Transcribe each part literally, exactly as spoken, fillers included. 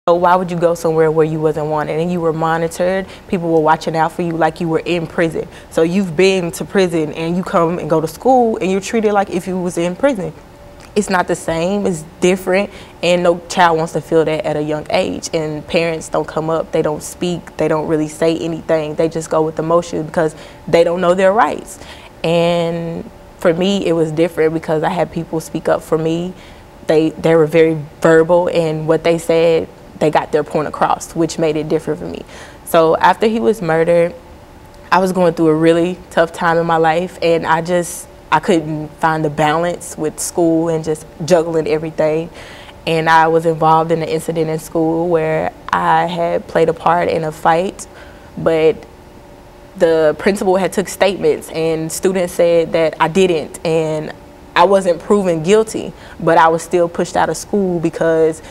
So why would you go somewhere where you wasn't wanted and you were monitored? People were watching out for you like you were in prison. So you've been to prison and you come and go to school and you're treated like if you was in prison. It's not the same, it's different, and no child wants to feel that at a young age. And parents don't come up, they don't speak, they don't really say anything. They just go with emotion because they don't know their rights. And for me, it was different because I had people speak up for me. They, they were very verbal, and what they said, they got their point across, which made it different for me. So after he was murdered, I was going through a really tough time in my life, and I just, I couldn't find the balance with school and just juggling everything. And I was involved in an incident in school where I had played a part in a fight, but the principal had took statements and students said that I didn't, and I wasn't proven guilty, but I was still pushed out of school because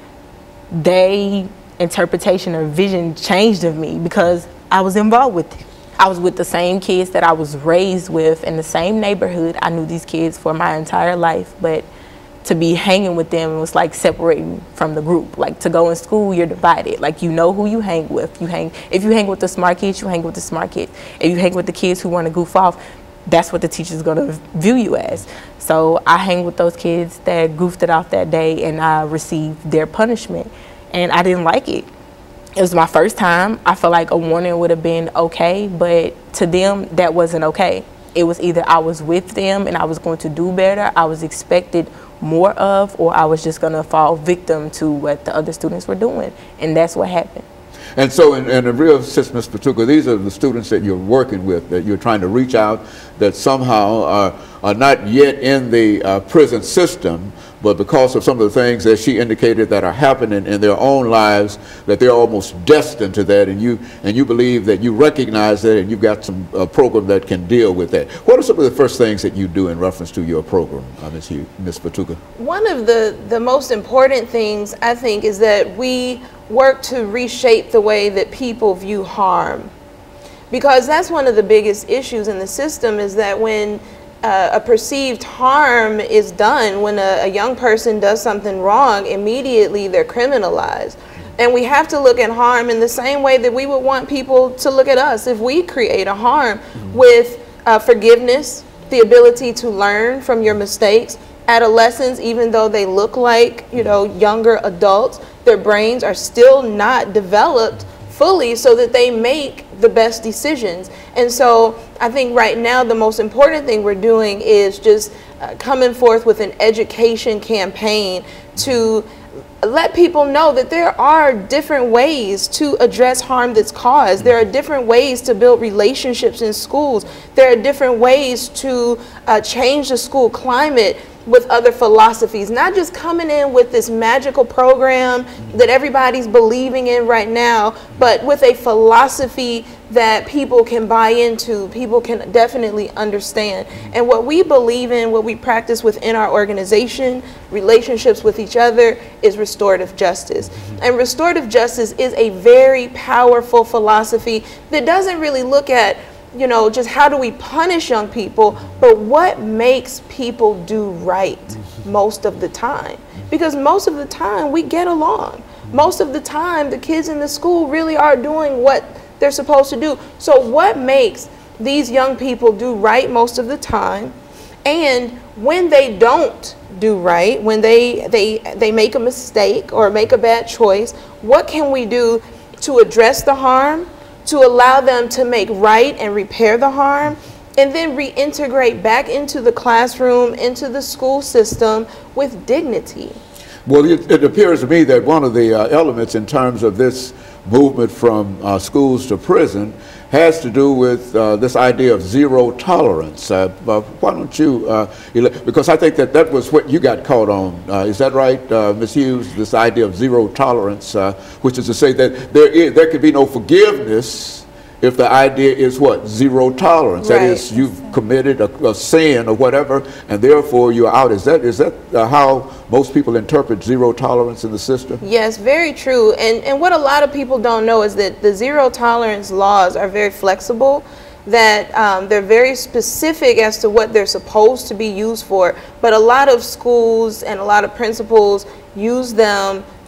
they interpretation or vision changed of me because I was involved with it. I was with the same kids that I was raised with in the same neighborhood. I knew these kids for my entire life, but to be hanging with them was like separating from the group. Like to go in school, you're divided. Like you know who you hang with. You hang if you hang with the smart kids, you hang with the smart kids. If you hang with the kids who want to goof off, that's what the teacher's gonna view you as. So I hang with those kids that goofed it off that day, and I received their punishment, and I didn't like it. It was my first time. I felt like a warning would have been okay, but to them, that wasn't okay. It was either I was with them and I was going to do better, I was expected more of, or I was just gonna fall victim to what the other students were doing, and that's what happened. And so in, in a real sense, Miz Patuka, these are the students that you're working with, that you're trying to reach out, that somehow are, are not yet in the uh, prison system, but because of some of the things that she indicated that are happening in their own lives, that they're almost destined to that, and you and you believe that you recognize that, and you've got some uh, program that can deal with that. What are some of the first things that you do in reference to your program, uh, Miz Hugh, Miz Patuka? One of the, the most important things, I think, is that we work to reshape the way that people view harm. Because that's one of the biggest issues in the system, is that when uh, a perceived harm is done, when a, a young person does something wrong, immediately they're criminalized. And we have to look at harm in the same way that we would want people to look at us if we create a harm, mm-hmm. with uh, forgiveness, the ability to learn from your mistakes. Adolescents, even though they look like, you know, younger adults, their brains are still not developed fully so that they make the best decisions. And so I think right now the most important thing we're doing is just uh, coming forth with an education campaign to let people know that there are different ways to address harm that's caused. There are different ways to build relationships in schools. There are different ways to uh, change the school climate with other philosophies, not just coming in with this magical program that everybody's believing in right now, but with a philosophy that people can buy into, people can definitely understand. And what we believe in, what we practice within our organization, relationships with each other, is restorative justice. And restorative justice is a very powerful philosophy that doesn't really look at, you know, just how do we punish young people, but what makes people do right most of the time. Because most of the time we get along. Most of the time the kids in the school really are doing what they're supposed to do. So what makes these young people do right most of the time? And when they don't do right, when they, they, they make a mistake or make a bad choice, what can we do to address the harm, to allow them to make right and repair the harm, and then reintegrate back into the classroom, into the school system with dignity? Well, it, it appears to me that one of the uh, elements in terms of this movement from uh, schools to prison has to do with uh, this idea of zero tolerance. Uh, uh, why don't you, uh, because I think that that was what you got caught on. Uh, is that right, uh, Miz Hughes, this idea of zero tolerance, uh, which is to say that there is, there could be no forgiveness if the idea is what? Zero tolerance. Right. That is, you've committed a, a sin or whatever, and therefore you're out. Is that is that uh, how most people interpret zero tolerance in the system? Yes, very true. And, and what a lot of people don't know is that the zero tolerance laws are very flexible, that um, they're very specific as to what they're supposed to be used for. But a lot of schools and a lot of principals use them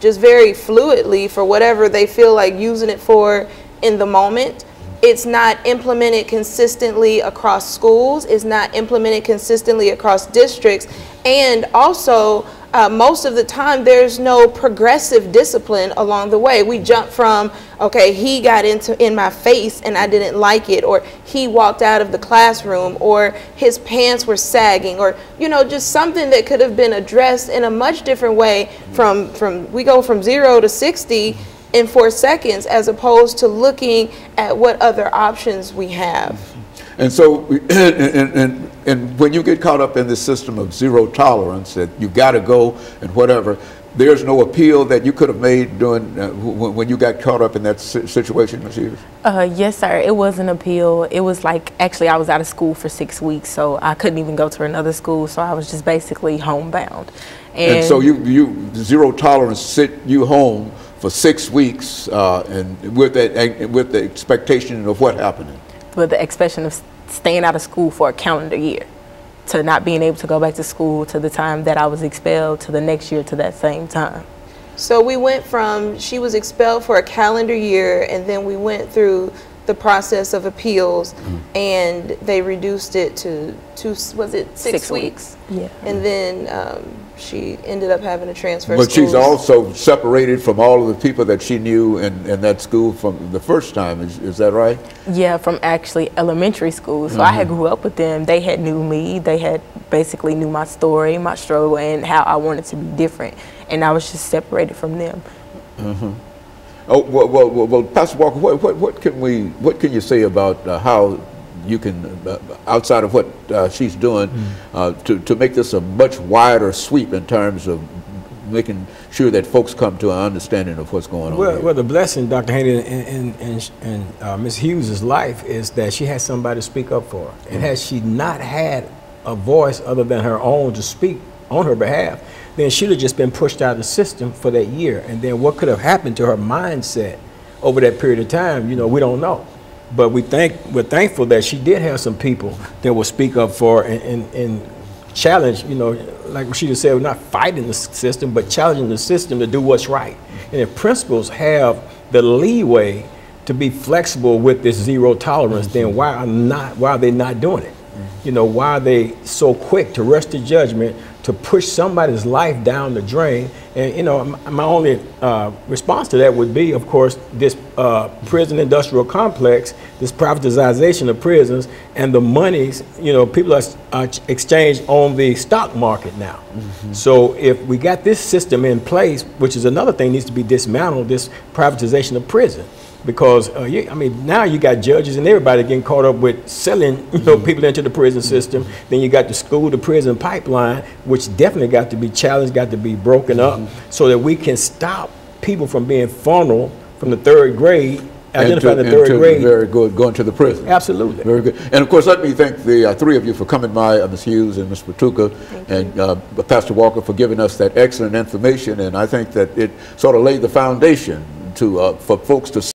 just very fluidly for whatever they feel like using it for in the moment. It's not implemented consistently across schools. It's not implemented consistently across districts. And also, uh, most of the time, there's no progressive discipline along the way. We jump from, okay, he got into in my face and I didn't like it, or he walked out of the classroom, or his pants were sagging, or, you know, just something that could have been addressed in a much different way. From, from we go from zero to sixty in four seconds, as opposed to looking at what other options we have. And so, and, and, and, and when you get caught up in this system of zero tolerance, that you got to go and whatever, there's no appeal that you could have made during uh, when, when you got caught up in that situation, Miz Hughes? Uh, yes, sir. It was an appeal. It was like, actually, I was out of school for six weeks, so I couldn't even go to another school, so I was just basically homebound. And, and so you, you zero tolerance sit you home for six weeks, uh, and with that, with the expectation of what happening? With the expectation of staying out of school for a calendar year, to not being able to go back to school, to the time that I was expelled, to the next year, to that same time. So we went from, she was expelled for a calendar year, and then we went through the process of appeals, mm-hmm. and they reduced it to two, was it six, six weeks? weeks? Yeah. And then um, she ended up having to transfer But schools. She's also separated from all of the people that she knew in, in that school from the first time, is, is that right? Yeah, from actually elementary school. So mm-hmm. I had grew up with them. They had knew me. They had basically knew my story, my struggle, and how I wanted to be different. And I was just separated from them. Mm-hmm. Oh, well, well, well, well, Pastor Walker, what, what, what can we, what can you say about uh, how you can, uh, outside of what uh, she's doing, mm-hmm. uh, to, to make this a much wider sweep in terms of making sure that folks come to an understanding of what's going on well, here? Well, the blessing, Doctor Haney, in, in, in, in uh, Miz Hughes' life is that she has somebody to speak up for her. Mm-hmm. And had she not had a voice other than her own to speak on her behalf, then she'd have just been pushed out of the system for that year. And then what could have happened to her mindset over that period of time, you know, we don't know. But we think, we're thankful that she did have some people that will speak up for her and, and, and challenge, you know, like she just said, we're not fighting the system, but challenging the system to do what's right. And if principals have the leeway to be flexible with this zero tolerance, mm-hmm. then why are not, why are they not doing it? Mm-hmm. You know, why are they so quick to rush to judgment, to push somebody's life down the drain? And, you know, my only uh, response to that would be, of course, this uh, prison industrial complex, this privatization of prisons, and the monies, you know, people are uh, exchanged on the stock market now. Mm-hmm. So if we got this system in place, which is another thing needs to be dismantled, this privatization of prison. Because, uh, you, I mean, now you got judges and everybody getting caught up with selling, you know, people into the prison system. Then you got the school to prison pipeline, which definitely got to be challenged, got to be broken up, mm-hmm. so that we can stop people from being funneled from the third grade, identifying the third grade. Very good, going to the prison. Absolutely. Very good. And of course, let me thank the uh, three of you for coming by, uh, Miz Hughes and Miz Patuka, and uh, Pastor Walker for giving us that excellent information. And I think that it sort of laid the foundation to uh, for folks to